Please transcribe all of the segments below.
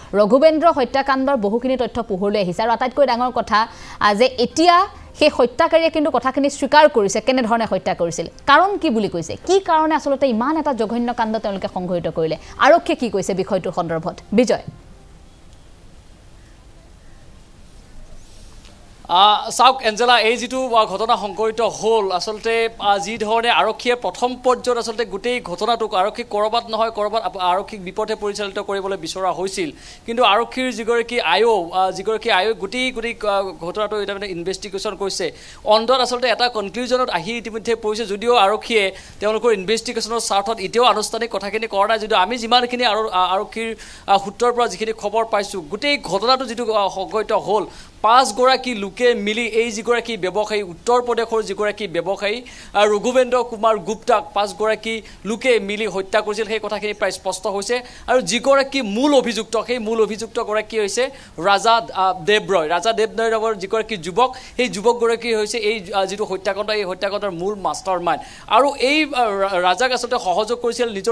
ৰঘুবেন্দ্ৰ হত্যাকাণ্ডৰ বহুখিনি তথ্য পোহৰলৈ আহিছে আৰু আটাইতকৈ ডাঙৰ কথা যে এতিয়া সেই হত্যাকাৰীয়ে কিন্তু কথাখিনি স্বীকাৰ কৰিছে কেনে ধৰণে হত্যা কৰিছিল কাৰণ কি বুলি কৈছে কি কাৰণে আসলতে ইমান এটা জঘন্য কাণ্ড তেওঁলোকে সংঘটিত কৰিলে আৰক্ষীয়ে কি কৈছে বিষয়টোৰ সন্দৰ্ভত বিজয় চাওক এঞ্জেলা এই যেটো ঘটনা সংঘটিত হল আসলতে যি ধৰণে আৰক্ষীয়ে প্ৰথম পৰ্যায়ত আসলতে গোটেই ঘটনাটোক আৰক্ষী কৰবাত নহয় কৰবাত আৰক্ষীক বিপথে পৰিচালিত কৰিবলৈ বিচৰা হৈছিল কিন্তু আৰক্ষীৰ যিগৰাকী আয়োগ গোটেই ঘটনাটো এটা মানে ইনভেষ্টিগেশ্যন কৰিছে অন্তত আসলতে এটা কনক্লুজনত আহি ইতিমধ্যে পৰিছে যদিও আৰক্ষীয়ে তেওঁলোকৰ ইনভেষ্টিগেশ্যনৰ স্বাৰ্থত এতিয়াও আনুষ্ঠানিক কথাখিনি কৰা নাই যদিও আমি যিমানখিনি আৰক্ষীৰ সূত্ৰৰ পৰা যিখিনি খবৰ পাইছোঁ গোটেই ঘটনাটো যিটো সংঘটিত হ'ল 5 গৰাকী লোকে মিলি এই যিগৰাকী ব্যৱসায়ী উত্তৰ প্ৰদেশৰ যিগৰাকী ব্যৱসায়ী ৰঘুবেন্দ্ৰ কুমাৰ গুপ্তাক 5 গৰাকী লোকে মিলি হত্যা কৰিছিল সেই কথাখিনি প্ৰায় স্পষ্ট হৈছে আৰু যিগৰাকী মূল অভিযুক্ত সেই মূল অভিযুক্ত গৰাকী হৈছে ৰাজা দেৱৰয় নামৰ যিগৰাকী যুৱক সেই যুৱকগৰাকী হৈছে এই যিটো হত্যাকাণ্ড এই হত্যাকাণ্ডৰ মূল মাষ্টাৰ মাইণ্ড আৰু এই ৰাজাক আচলতে সহযোগ কৰিছিল নিজৰ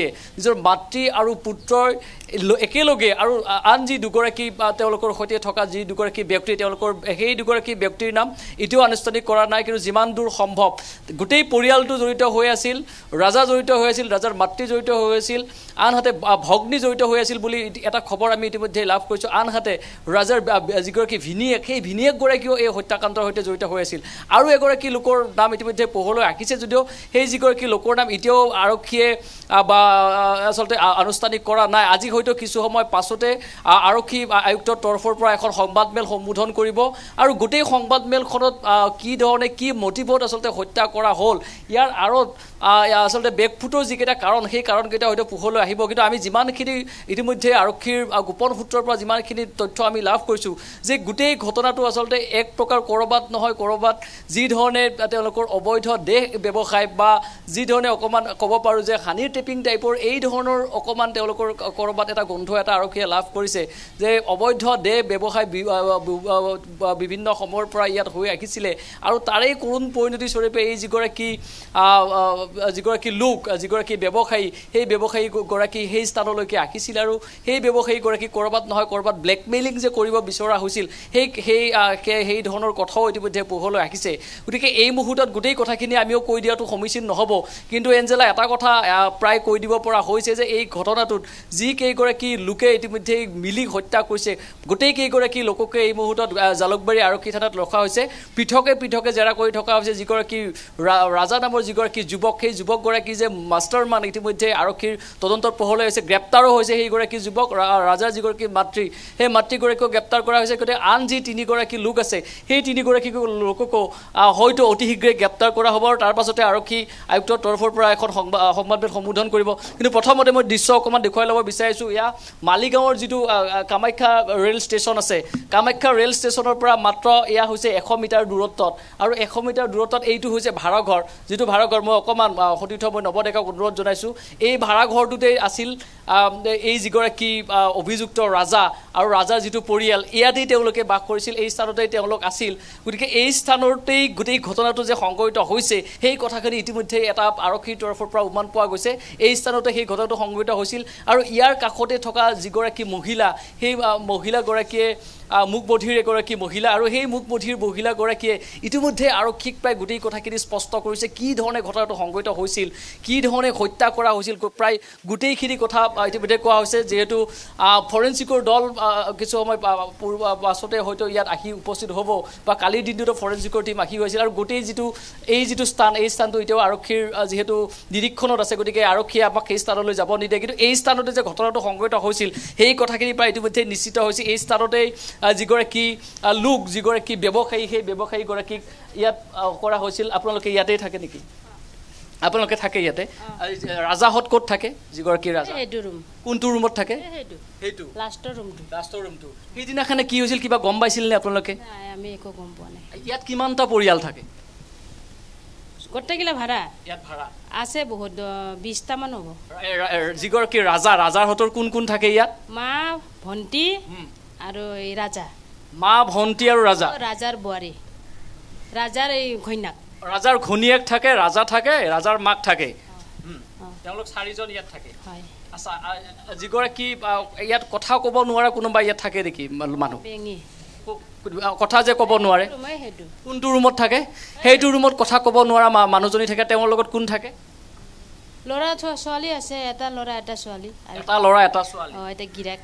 মাতৃ আৰু পুত্ৰৰ একেলগে আৰু আন যি দুগৰাকী তেওঁলোকৰ সৈতে থকা যি দুগৰাকী ব্যক্তি তেওঁলোকৰ সেই দুগৰাকী ব্যক্তিৰ নাম ইটো আনুষ্ঠানিক কৰা নাই কিন্তু যিমান দূৰ সম্ভৱ গোটেই পৰিয়ালটো জড়িত হৈ আছিল ৰাজা জড়িত হৈ আছিল ৰাজাৰ মাতৃ জড়িত হৈ আছিল আনহাতে ভগ্নী জড়িত হৈ আছিল বুলি এটা খবৰ আমি ইতিমধ্যে লাভ কৰিছোঁ আনহাতে ৰাজাৰ যিগৰাকী ভিনিয়েক সেই ভিনিয়েকগৰাকীও এই হত্যাকাণ্ডৰ সৈতে জড়িত হৈ আছিল আৰু এগৰাকী লোকৰ নাম ইতিমধ্যে পোহৰলৈ আহিছে যদিও সেই যিগৰাকী লোকৰ নাম এতিয়াও আৰক্ষীয়ে বা আচলতে আনুষ্ঠানিক কৰা নাই আজি হয়তো কিছু সময় পাছতে আৰক্ষী আয়ুক্তৰ তৰফৰ পৰা এখন সংবাদমেল সম্বোধন কৰিব আৰু গোটেই সংবাদমেলখনত কি ধৰণে কি মটিভত আচলতে হত্যা কৰা হ'ল ইয়াৰ আঁৰত আসলতে বেকফুটৰ যিকেইটা কাৰণ সেই কাৰণকেইটা হয়তো পোহৰলৈ আহিব কিন্তু আমি যিমানখিনি ইতিমধ্যে আৰক্ষীৰ গোপন সূত্ৰৰ পৰা যিমানখিনি তথ্য আমি লাভ কৰিছোঁ যে গোটেই ঘটনাটো আচলতে এক প্ৰকাৰ কৰবাত নহয় কৰবাত যি ধৰণে তেওঁলোকৰ অবৈধ দেহ ব্যৱসায় বা যি ধৰণে অকণমান ক'ব পাৰোঁ যে হানিৰ টেপিং টাইপৰ এই ধৰণৰ অকণমান তেওঁলোকৰ কৰবাত এটা গোন্ধ এটা আৰক্ষীয়ে লাভ কৰিছে যে অবৈধ দেহ ব্যৱসায় বিভিন্ন সময়ৰ পৰা ইয়াত হৈ আহিছিলে আৰু তাৰেই কৰুণ পৰিণতি স্বৰূপে এই যিগৰাকী লোক যিগৰাকী ব্যৱসায়ী সেই ব্যৱসায়ীগৰাকী সেই স্থানলৈকে আহিছিল আৰু সেই ব্যৱসায়ীগৰাকী কৰবাত নহয় কৰবাত ব্লেকমেইলিং যে কৰিব বিচৰা হৈছিল সেই ধৰণৰ কথাও ইতিমধ্যে পোহৰলৈ আহিছে গতিকে এই মুহূৰ্তত গোটেই কথাখিনি আমিও কৈ দিয়াটো সমীচীন নহ'ব কিন্তু এঞ্জেলা এটা কথা প্ৰায় কৈ দিব পৰা হৈছে যে এই ঘটনাটোত যি কেইগৰাকী লোকে ইতিমধ্যে মিলি হত্যা কৰিছে গোটেই কেইগৰাকী লোককে এই মুহূৰ্তত জালুকবাৰী আৰক্ষী থানাত ৰখা হৈছে পৃথকে জেৰা কৰি থকা হৈছে যিগৰাকী ৰাজা নামৰ যিগৰাকী যুৱক সেই যুৱকগৰাকী যে মাষ্টাৰ মান ইতিমধ্যে আৰক্ষীৰ তদন্তৰ পোহৰলৈ হৈছে গ্ৰেপ্তাৰো হৈছে সেইগৰাকী যুৱক ৰাজাৰ যিগৰাকী মাতৃ সেই মাতৃগৰাকীকো গ্ৰেপ্তাৰ কৰা হৈছে গতিকে আন যি 3 গৰাকী লোক আছে সেই 3 গৰাকী লোককো হয়তো অতি শীঘ্ৰে গ্ৰেপ্তাৰ কৰা হ'ব আৰু তাৰ পাছতে আৰক্ষী আয়ুক্তৰ তৰফৰ পৰা এখন সংবাদমেল সম্বোধন কৰিব কিন্তু প্ৰথমতে মই দৃশ্য অকণমান দেখুৱাই ল'ব বিচাৰিছোঁ এয়া মালিগাঁৱৰ যিটো কামাখ্যা ৰেল ষ্টেচন আছে কামাখ্যা ৰেল ষ্টেচনৰ পৰা মাত্ৰ এয়া হৈছে 100 মিটাৰ দূৰত্বত আৰু 100 মিটাৰ দূৰত্বত এইটো হৈছে ভাড়াঘৰ যিটো ভাড়াঘৰ মই অকণমান সতীৰ্থ মই নৱদেকাক অনুৰোধ জনাইছোঁ এই ভাড়াঘৰটোতে আছিল এই যিগৰাকী অভিযুক্ত ৰাজা আৰু ৰাজাৰ যিটো পৰিয়াল ইয়াতেই তেওঁলোকে বাস কৰিছিল এই স্থানতেই তেওঁলোক আছিল গতিকে এই স্থানতেই গোটেই ঘটনাটো যে সংঘটিত হৈছে সেই কথাখিনি ইতিমধ্যে এটা আৰক্ষীৰ তৰফৰ পৰা উমান পোৱা গৈছে এই স্থানতে সেই ঘটনাটো সংঘটিত হৈছিল আৰু ইয়াৰ কাষতে থকা যিগৰাকী মহিলা সেই মহিলাগৰাকীয়ে মুখবধিৰ এগৰাকী মহিলা আৰু সেই মুখবধিৰ মহিলাগৰাকীয়ে ইতিমধ্যে আৰক্ষীক প্ৰায় গোটেই কথাখিনি স্পষ্ট কৰিছে কি ধৰণে ঘটনাটো সংঘটিত হৈছিল কি ধৰণে হত্যা কৰা হৈছিল প্ৰায় গোটেইখিনি কথা ইতিমধ্যে কোৱা হৈছে যিহেতু ফৰেনচিকৰ দল কিছু সময় পাছতে হয়তো ইয়াত আহি উপস্থিত হ'ব বা কালিৰ দিনটোতো ফৰেনচিকৰ টীম আহি গৈছিল আৰু গোটেই যিটো স্থান এই স্থানটো এতিয়াও আৰক্ষীৰ যিহেতু নিৰীক্ষণত আছে গতিকে আৰক্ষীয়ে আমাক সেই স্থানলৈ যাব নিদিয়ে কিন্তু এই স্থানতে যে ঘটনাটো সংঘটিত হৈছিল সেই কথাখিনি প্ৰায় ইতিমধ্যে নিশ্চিত হৈছে এই স্থানতেই যিগৰাকী লোক যিগৰাকী ব্যৱসায়ী সেই ব্যৱসায়ীগৰাকীক ইয়াত কৰা হৈছিল আপোনালোকে ইয়াতেই থাকে নেকি আপোনালোকে থাকে ইয়াতে ৰাজাহত ক'ত থাকে যিগৰাকী ৰাজা কোনটো ৰুমত থাকে সেইটো লাষ্টৰ ৰুমটো সেইদিনাখনে কি হৈছিল কিবা গম পাইছিল নে আপোনালোকে আমি একো গম পোৱা নাই ইয়াত কিমানটা পৰিয়াল থাকে গোটেইগিলা ভাড়া ইয়াত ভাড়া আছে বহুত 20টা মান হ'ব যিগৰাকী ৰাজাৰহঁতৰ কোন থাকে ইয়াত মা ভণ্টি আৰু এই ৰাজা মা ভণ্টি আৰু ৰাজাৰ বুৱাৰী ৰাজাৰ এই ঘৈণীয়েক ৰাজাৰ ঘৈণীয়েক থাকে ৰাজা থাকে ৰাজাৰ মাক থাকে তেওঁলোক 4জন ইয়াত থাকে আচ্ছা যিগৰাকী ইয়াত কথা ক'ব নোৱাৰা কোনোবা ইয়াত থাকে নেকি মানুহ কথা যে ক'ব নোৱাৰে কোনটো ৰুমত থাকে সেইটো ৰুমত কথা ক'ব নোৱাৰা মানুহজনী থাকে তেওঁৰ লগত কোন থাকে ল'ৰা ছোৱালী আছে এটা ল'ৰা এটা ছোৱালী এটা ছোৱালী এটা গিৰাক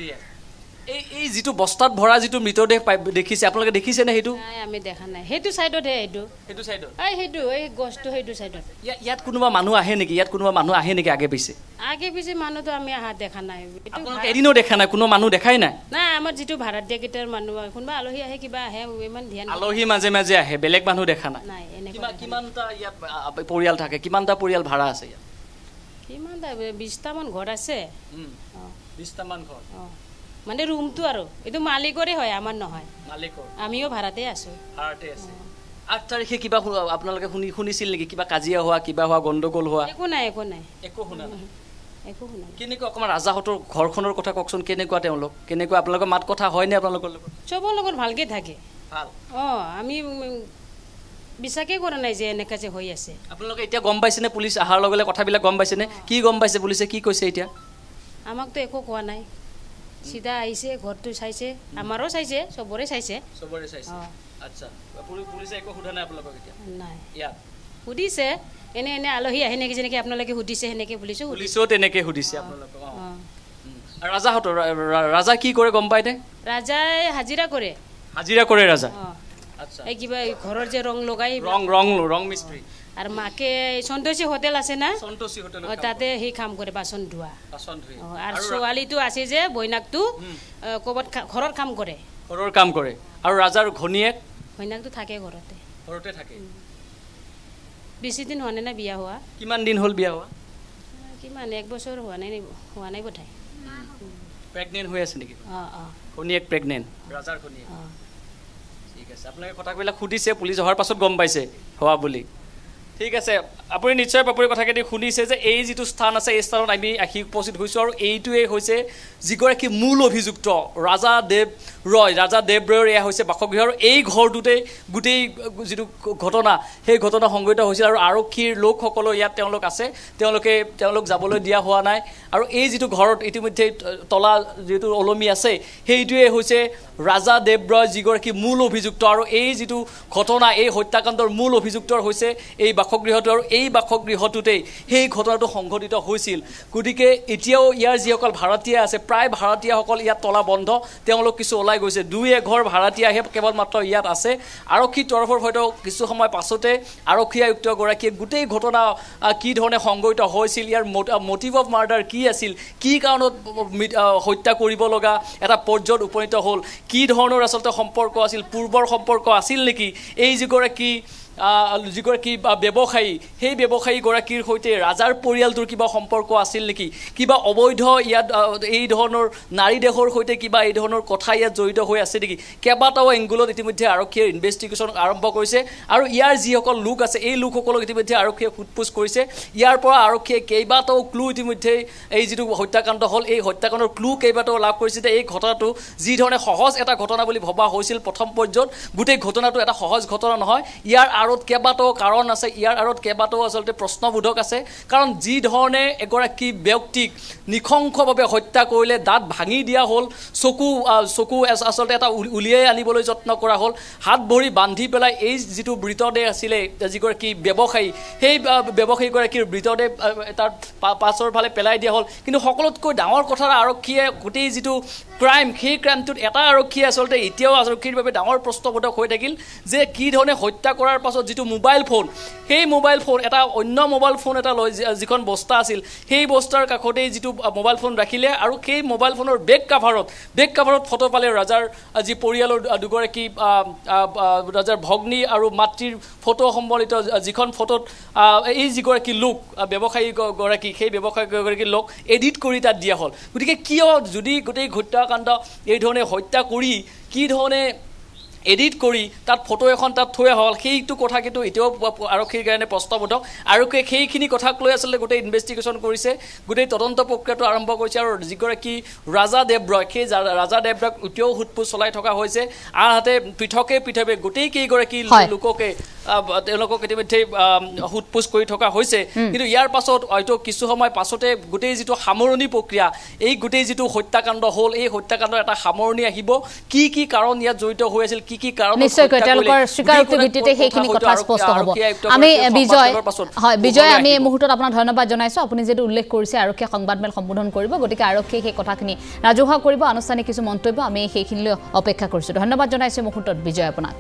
এই যিটো বস্তাত ভৰা যিটো মৃতদেহ দেখিছে আপোনালোকে দেখিছে নে সেইটো নাই আমি দেখা নাই সেইটো সাইডত হে সেইটো সাইডত সেইটো এই গছটো সেইটো সাইডত ইয়াত কোনোবা মানুহ আহে নেকি আগে পিছে মানুহটো আমি আহা দেখা নাই আপোনালোকে এদিনও দেখা নাই কোনো মানুহ দেখাই নাই না আমাৰ যিটো ভাড়াত দিয়া কেইটাৰ মানুহ কোনোবা আলহী আহে কিবা আহে ইমান ধ্যান আলহী মাজে মাজে আহে বেলেগ মানুহ দেখা নাই নাই কিমানটা ইয়াত পৰিয়াল থাকে কিমানটা পৰিয়াল ভাড়া আছে ইয়াত কিমানটা 20টা মান ঘৰ আছে 20টা মান ঘৰ মানে ৰুমটো আৰু এটো মালিকৰে হয় আমাৰ নহয় মালিকৰ আমিও ভাড়াতে আছো 8 তাৰিখে কিবা আপোনালোকে শুনিছিল নেকি কিবা কাজিয়া হোৱা কিবা হোৱা গণ্ডগোল হোৱা একো নাই শুনা কেনেকুৱা অকমান ৰাজাহতৰ ঘৰখনৰ কথা কওকচোন কেনেকুৱা আপোনালোকৰ মাত কথা হয় নে আপোনালোকৰ লগত চবৰ লগত ভালকে থাকে ভাল আমি বিশ্বাসে কৰা নাই যে এনেকা যে হৈ আছে আপোনালোকে এতিয়া গম পাইছে নে পুলিচ আহাৰ লগে কথাবিলাক গম পাইছে নে কি গম পাইছে পুলিচে কি কৈছে এতিয়া আমাক তো একো কোৱা নাই সিধা আহিছে ঘৰটো চাইছে আমাৰো চাইছে সবৰে চাইছে আচ্ছা পুলিচে একো সোধা নাই আপোনালোকক এতিয়া নাই ইয়াত সুধিছে এনে আলহী আহে নেকি যেনেকৈ আপোনালোকে সুধিছে সেনেকৈ পুলিচেও তেনেকৈ সুধিছে আপোনালোকক ৰাজাহঁতৰ ৰাজা কি কৰে গম পাই নে ৰাজাই হাজিৰা কৰে ৰাজা আচ্ছা এই কিবা ঘৰৰ যে ৰং লগাই ৰং মিস্ত্ৰী আৰু মাকে সন্তোষী হোটেল আছে না সন্তোষী হোটেল তাতে সেই কাম কৰে বাচন ধোৱা আৰু ছোৱালীটো আছে যে বৈনাকটো ক'বাত ঘৰৰ কাম কৰে আৰু ৰাজাৰ ঘৈণীয়েকটো থাকে ঘৰতে থাকে বেছি দিন হোৱা নাই বিয়া হোৱা কিমান দিন হ'ল বিয়া হোৱা কিমান 1 বছৰ হোৱা নাই বোধহয় প্ৰেগনেন্ট হৈ আছে নেকি ঘৈণীয়েক প্ৰেগনেন্ট ৰাজাৰ ঘৈণীয়েক ঠিক আছে আপোনালোকে কথাবিলাক সুধিছে পুলিচ অহাৰ পাছত গম পাইছে হোৱা বুলি ঠিক আছে আপুনি নিশ্চয় পাপৰি কথাকেদি শুনিছে যে এই যিটো স্থান আছে এই স্থানত আমি আহি উপস্থিত হৈছোঁ আৰু এইটোৱে হৈছে যিগৰাকী মূল অভিযুক্ত ৰাজা দেৱ ৰয়ৰ এয়া হৈছে বাসগৃহ আৰু এই ঘৰটোতেই গোটেই যিটো ঘটনা সেই ঘটনা সংঘটিত হৈছিল আৰু আৰক্ষীৰ লোকসকলো ইয়াত তেওঁলোক আছে তেওঁলোক যাবলৈ দিয়া হোৱা নাই আৰু এই যিটো ঘৰত ইতিমধ্যে তলা যিটো ওলমি আছে সেইটোৱে হৈছে ৰাজা দেৱ ৰয় যিগৰাকী মূল অভিযুক্ত আৰু এই যিটো ঘটনা এই হত্যাকাণ্ডৰ মূল অভিযুক্তৰ হৈছে এই বাসগৃহটো আৰু এই বাসগৃহটোতেই সেই ঘটনাটো সংঘটিত হৈছিল গতিকে এতিয়াও ইয়াৰ যিসকল ভাড়াতীয়া আছে প্ৰায় ভাড়াতীয়াসকল ইয়াত তলা বন্ধ তেওঁলোক কিছু ওলাই গৈছে 2-1 ভাড়াতীয়াহে কেৱল মাত্ৰ ইয়াত আছে আৰক্ষীৰ তৰফৰ হয়তো কিছু সময় পাছতে আৰক্ষী আয়ুক্তগৰাকীয়ে গোটেই ঘটনা কি ধৰণে সংঘটিত হৈছিল ইয়াৰ মোটিভ অফ মাৰ্ডাৰ কি আছিল কি কাৰণত হত্যা কৰিব লগা এটা পৰ্যায়ত উপনীত হ'ল কি ধৰণৰ আচলতে সম্পৰ্ক আছিল পূৰ্বৰ সম্পৰ্ক আছিল নেকি এই যিগৰাকী ব্যৱসায়ী সেই ব্যৱসায়ীগৰাকীৰ সৈতে ৰাজাৰ পৰিয়ালটোৰ কিবা সম্পৰ্ক আছিল নেকি কিবা অবৈধ ইয়াত এই ধৰণৰ নাৰী দেহৰ সৈতে কিবা এই ধৰণৰ কথা ইয়াত জড়িত হৈ আছে নেকি কেইবাটাও এংগুলত ইতিমধ্যে আৰক্ষীয়ে ইনভেষ্টিগেশ্যন আৰম্ভ কৰিছে আৰু ইয়াৰ যিসকল লোক আছে এই লোকসকলক ইতিমধ্যে আৰক্ষীয়ে সোধপোছ কৰিছে ইয়াৰ পৰা আৰক্ষীয়ে কেইবাটাও ক্লু ইতিমধ্যে এই যিটো হত্যাকাণ্ড হ'ল এই হত্যাকাণ্ডৰ ক্লু কেইবাটাও লাভ কৰিছে যে এই ঘটনাটো যি ধৰণে সহজ এটা ঘটনা বুলি ভবা হৈছিল প্ৰথম পৰ্যায়ত গোটেই ঘটনাটো এটা সহজ ঘটনা নহয় ইয়াৰ আৰত কেইবাটাও কাৰণ আছে ইয়াৰ আৰত কেইবাটাও আচলতে প্ৰশ্নবোধক আছে কাৰণ যি ধৰণে এগৰাকী ব্যক্তিক নিখংসভাৱে হত্যা কৰিলে দাঁত ভাঙি দিয়া হ'ল চকু আচলতে এটা উলিয়াই আনিবলৈ যত্ন কৰা হ'ল হাত ভৰি বান্ধি পেলাই এই যিটো মৃতদেহ আছিলে যিগৰাকী ব্যৱসায়ী সেই ব্যৱসায়ীগৰাকীৰ মৃতদেহ তাৰ পাছৰ ফালে পেলাই দিয়া হ'ল কিন্তু সকলোতকৈ ডাঙৰ কথা আৰক্ষীয়ে গোটেই যিটো ক্ৰাইম সেই ক্ৰাইমটোত এটা আৰক্ষীয়ে আচলতে এতিয়াও আৰক্ষীৰ বাবে ডাঙৰ প্ৰশ্নবোধক হৈ থাকিল যে কি ধৰণে হত্যা কৰাৰ পাছত যিটো মোবাইল ফোন সেই মোবাইল ফোন এটা অন্য মোবাইল ফোন এটা লৈ যিখন বস্তা আছিল সেই বস্তাৰ কাষতেই যিটো মোবাইল ফোন ৰাখিলে আৰু সেই মোবাইল ফোনৰ বেক কাভাৰত ফটো পালে ৰাজাৰ যি পৰিয়ালৰ দুগৰাকী ৰাজাৰ ভগ্নী আৰু মাতৃৰ ফটো সম্বলিত যিখন ফটোত এই যিগৰাকী লোক ব্যৱসায়ীগৰাকী সেই ব্যৱসায়ীগৰাকী লোক এডিট কৰি তাত দিয়া হ'ল গতিকে কিয় যদি গোটেই হত্যাকাণ্ড এই ধৰণে হত্যা কৰি কি ধৰণে এডিট কৰি তাত ফটো এখন তাত থৈ হ'ল সেইটো কথা কিন্তু এতিয়াও আৰক্ষীৰ কাৰণে প্ৰশ্নবোধক আৰক্ষীয়ে সেইখিনি কথাক লৈ আচলতে গোটেই ইনভেষ্টিগেশ্যন কৰিছে গোটেই তদন্ত প্ৰক্ৰিয়াটো আৰম্ভ কৰিছে আৰু যিগৰাকী ৰাজা দেৱ ৰয় সেই ৰাজা দেৱ ৰয়ক এতিয়াও সোধপোছ চলাই থকা হৈছে আনহাতে পৃথকে গোটেই কেইগৰাকী লোককে তেওঁলোকক ইতিমধ্যে হুটপুচ কৰি থকা হৈছে কিন্তু ইয়াৰ পাছত হয়তো কিছু সময় পাছতে গোটেই যিটো সামৰণি প্ৰক্ৰিয়া এই গোটেই যিটো হত্যাকাণ্ড হ'ল এই হত্যাকাণ্ডৰ এটা সামৰণি আহিব কি কি কাৰণ ইয়াত জড়িত হৈ আছিল কি কাৰণ নিশ্চয়কৈ তেওঁলোকৰ স্বীকাৰোক্তি ভিত্তিতে সেইখিনি কথা স্পষ্ট হ'ব আমি বিজয় আমি এই মুহূৰ্তত আপোনাক ধন্যবাদ জনাইছোঁ আপুনি যেটো উল্লেখ কৰিছে আৰক্ষীয়ে সংবাদমেল সম্বোধন কৰিব গতিকে আৰক্ষীয়ে সেই কথাখিনি ৰাজহুৱা কৰিব আনুষ্ঠানিক কিছু মন্তব্য আমি সেইখিনিলৈ অপেক্ষা কৰিছোঁ ধন্যবাদ জনাইছোঁ মুহূৰ্তত বিজয় আপোনাক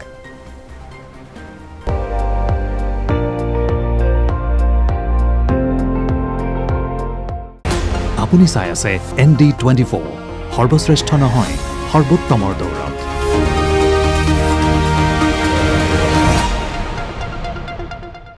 আপুনি চাই আছে ND24 সৰ্বশ্ৰেষ্ঠ নহয় সৰ্বোত্তমৰ দৌৰত